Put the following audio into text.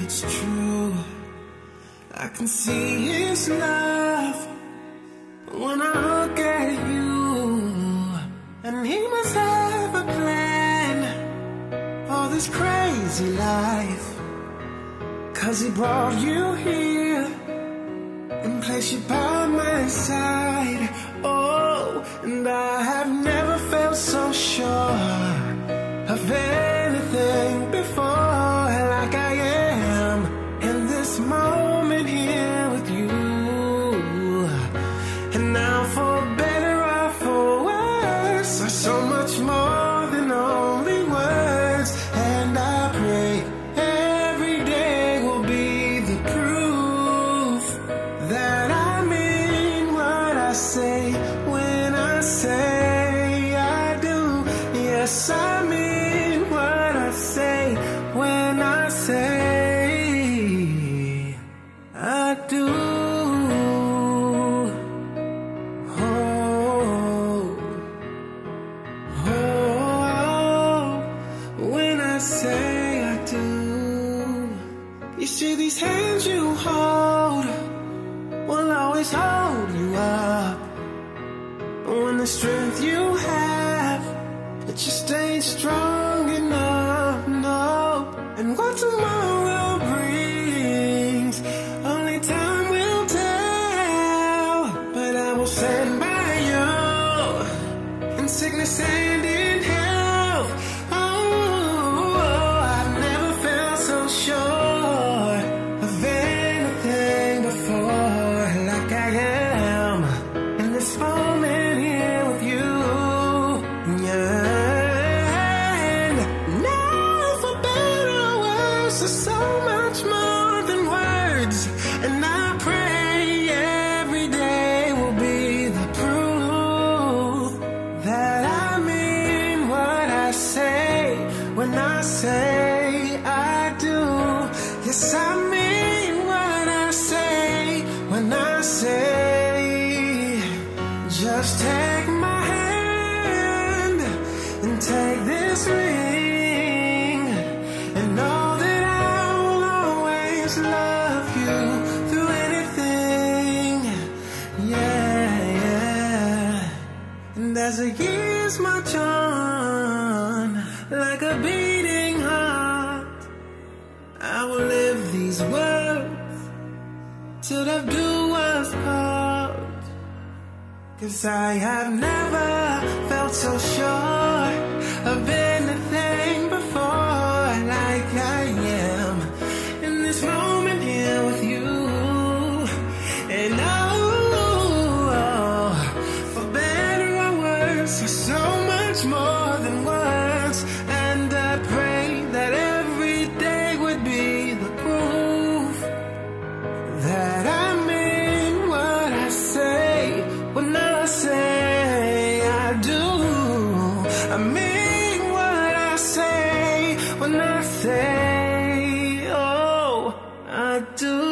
it's true. I can see His love when I look at you. And He must have a plan for this crazy life, 'cause He brought you here and placed you by my side. Oh, and I have never felt so sure of anything before, like I am in this moment here with you. And now for better or for worse, are so much more than only words. And I pray every day will be the proof that I mean what I say when I say I do. Yes, I mean what I say when I say I do. Oh, oh, when I say I do. You see, these hands you hold will always hold you up. When the strength you have, it just ain't strong enough, no. And what tomorrow brings, only time will tell. But I will stand by you in sickness and in health. Oh, I've never felt so sure of anything before, like I am in this moment here with you. And now for better or worse, there's so much more than words. And I pray every day will be the proof that I mean what I say when I say I do. Yes, I mean what I say when I say, just take my hand and take this ring, and know that I will always love you through anything. Yeah, yeah. And as the years march on, like a beating heart, I will live these words till death do us part. 'Cause I have never felt so sure of anything before, like I am in this moment here with you. And oh, for better or worse, there's so much more than words. And I pray that every day would be the proof that I mean what I say when I say I do. I mean what I say when I say, oh, I do.